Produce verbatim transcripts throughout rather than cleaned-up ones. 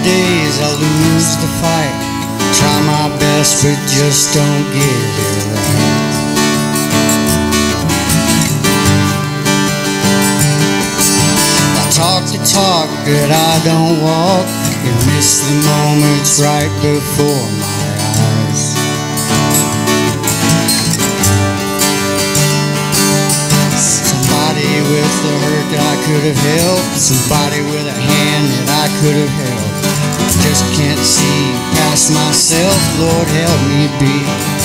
days I lose the fight. Try my best but just don't get it right. I talk the talk but I don't walk, and miss the moments right before my eyes. Somebody with the hurt that I could have helped, somebody with a hand that I could have held. I just can't see past myself, Lord help me be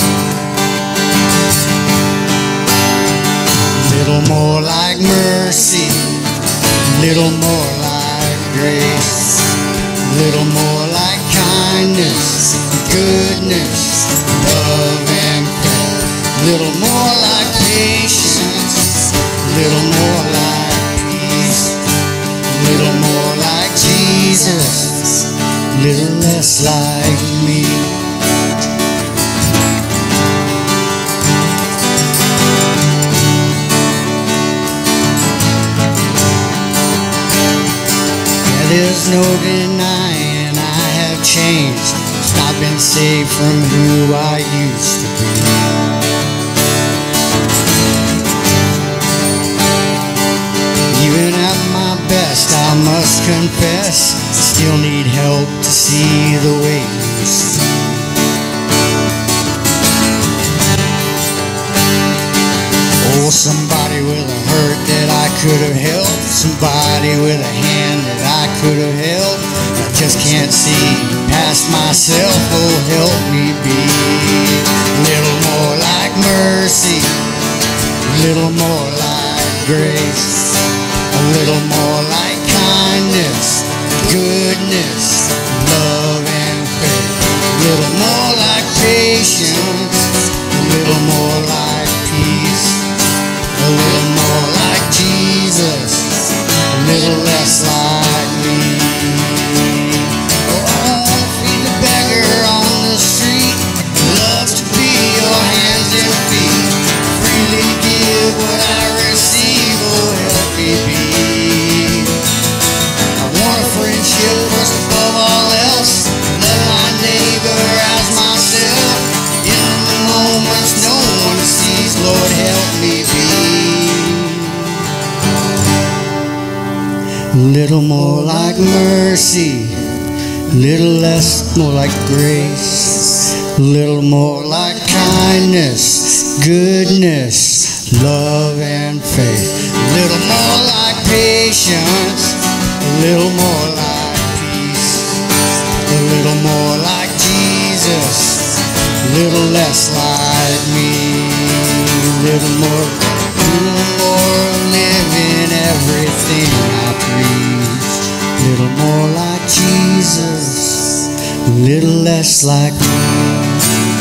a little more like mercy, a little more like grace, a little more like kindness, goodness, love and faith, a little more like patience, a little more like peace, a little more like Jesus, a little less like me. Yeah, there's no denying I have changed. I've been saved from who I used to be. Even at my best, I must confess, I still need help to see the way you see. Oh, somebody with a hurt that I could have helped, somebody with a hand that I could have held. I just can't see past myself, oh help me be a little more like mercy, a little more like grace, a little more like kindness, goodness, love and faith, a little more like patience, a little more like peace, a little more like Jesus, a little less like me. Oh, I wanna feed the beggar on the street, love to be your hands and feet, freely give what I receive, oh help me be. I want a friendship first above all else, love my neighbor as myself, in the moments no one sees, Lord help me be a little more like mercy, a little less more like grace, a little more like kindness, goodness, love and faith, a little more like patience, a little more like peace, a little more like Jesus, a little less like me, a little more, a little more living everything I preach, a little more like Jesus, a little less like me.